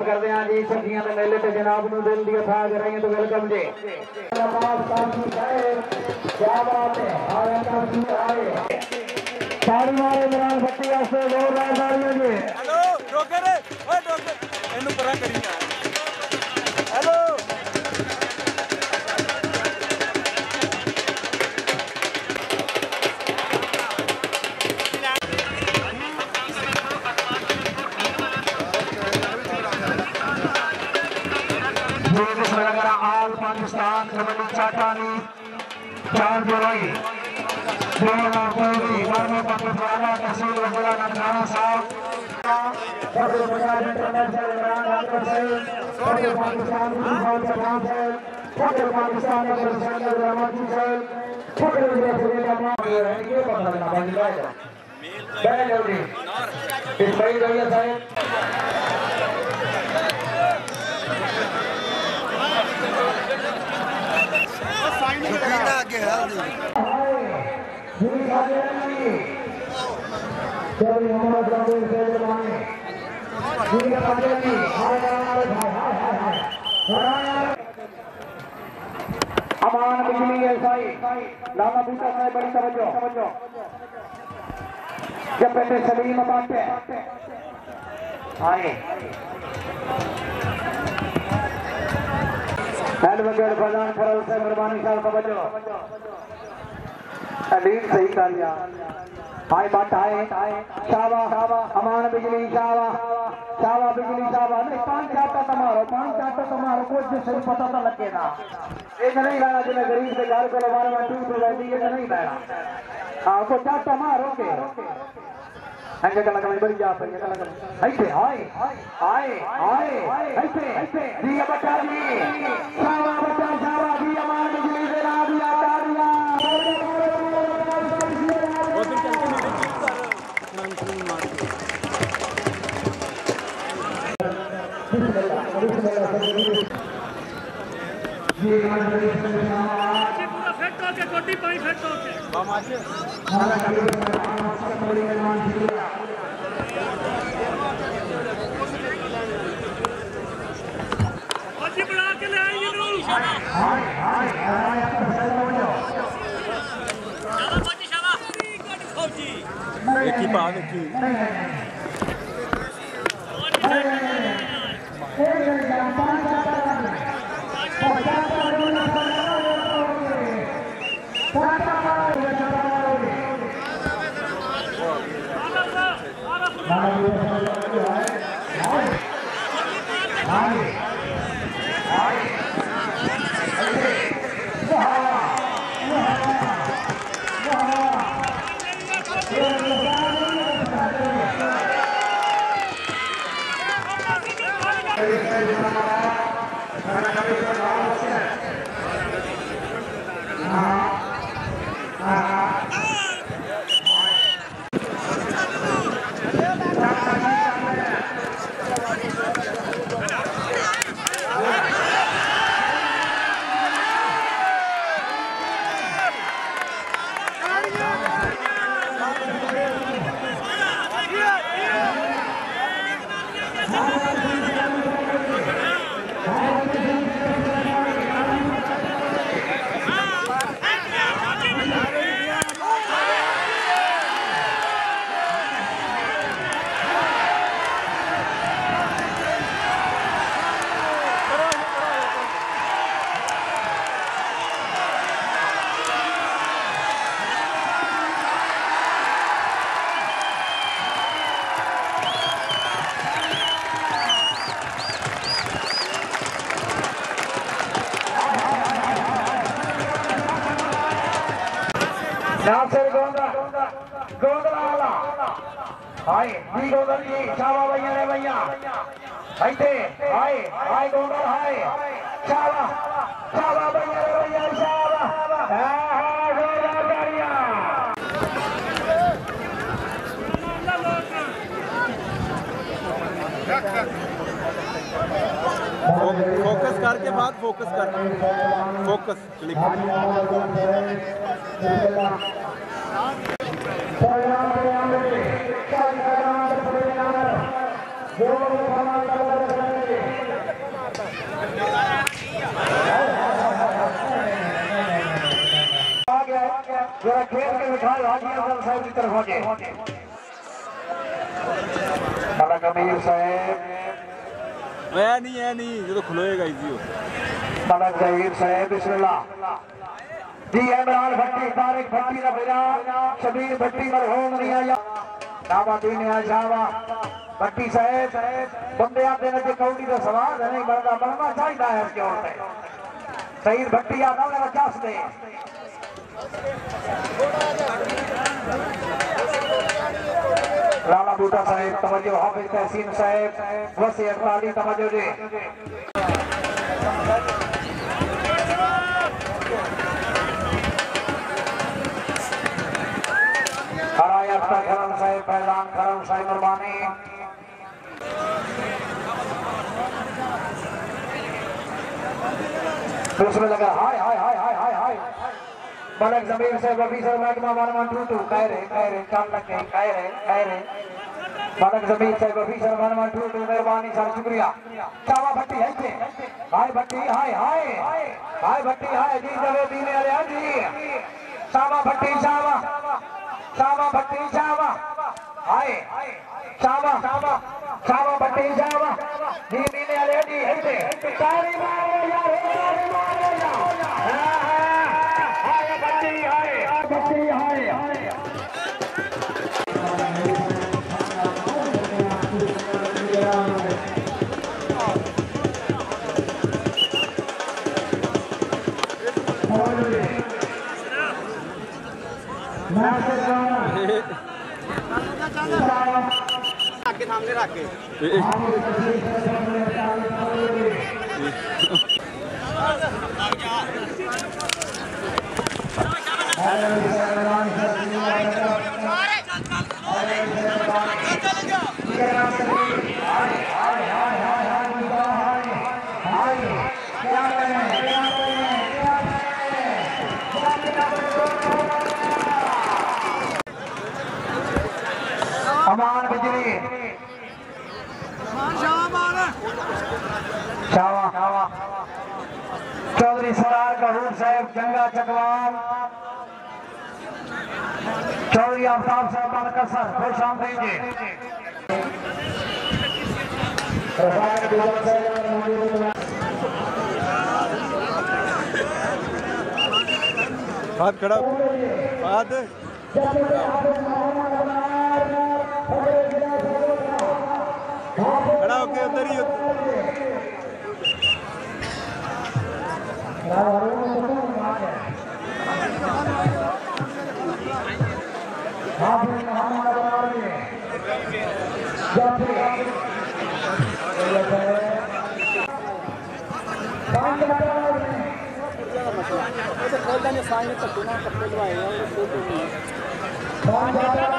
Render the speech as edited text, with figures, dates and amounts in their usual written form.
करते हैं जी सखियां के मेले ते जनाब नु दिल दी था कर रही हैं तो वेलकम जी। क्या बात है साड़ी मारे दौरान बत्ती वास्ते जोरदार तालियां जी। हेलो रोके रे ओए रोके इनु परा करी यार। हेलो आल पाकिस्तान कबड्डी चाटानी चार जुलाई 2024 में पाकिस्तान तहसील जिला ननकाना साहब अमान बिजली एसआई लाला बूटा साहब बड़ी तवज्जो जब बेटे सलीम बाटे आए एडवोकेट फरजान फरल से मेहरबानी साहब तवज्जो अलीम सही कर लिया हाय बात हाय शाबा अमान बिजली शाबा बिजली शाबा नहीं पांच चाटा तुम्हारो कुछ सही पता तो लगे ना एक नहीं लाना जिन्हें गरीब से घर को लवार में टूट रहती है नहीं लाना हाँ को चाटा मारो के ऐसे कला कला बड़ी जा पड़ी कला ऐसे हाय ऐसे जी बच्चा जी शाबा जी अमान बिजली से ना दिया तारिया कोटी पाई फेट होके अच्छी बना के ले आएंगे नु शाबाश कोटी शाबाश कोटी फौजी देखी पा देखी नासिर गोंदला वाला हाय जी गोंदल जी शाबा भैया ने भैया ऐसे हाय गोंदल हाय शाबा भैया ने भैया शाबा हां गोंदल करिया फोकस करके बाद फोकस करना फोकस लिखो दिखाओ हाजी अफजल साहब की तरफ आगे मलक अमीर साहब ऐ नहीं जो खलोएगा इजी हो मलक जहीर साहब बिस्मिल्लाह जी इमरान भट्टी तारिक भट्टी का बेटा शबीर भट्टी मरहूम नहीं आया दावा दीने आ जावा भट्टी साहब बंदे आते ने कौड़ी का सवाल नहीं बनता बनना चाहिए है इसके और शहीद भट्टी आता है 50 दे लाला बूटा साहब तवज्जो हाफिज तहसीन साहब वसी 48 तवज्जो जी हराय अख्तर खरम साहब फैजान खरम साहब कुर्बानी उसमें लगा हाय हाय हाय हाय हाय हाय मलक जमीर से वफी सर महकमा 1122 कह रहे चल लगे कह रहे मलक जमीर से वफी सर 1122 मेहरबानी सर शुक्रिया चावा भट्टी है के हाय भट्टी हाय हाय हाय भट्टी हाय जी जवे दीने वाले जी चावा भट्टी चावा भट्टी चावा हाय चावा भट्टी चावा जी दीने वाले जी है के तारी मारो यार तारी मारो यार हाय भट्टी हाय के सामने रख के अमान बिजली शावा चौधरी सरार कपूर साहब जंगा चकवाल चौधरी आफ्ताब साहब बनकसर खुश आमदीद हाथ खड़ा हाथ खड़ा होके उधर ही खोलता नहीं साइड तक ना कपड़े लगाए हैं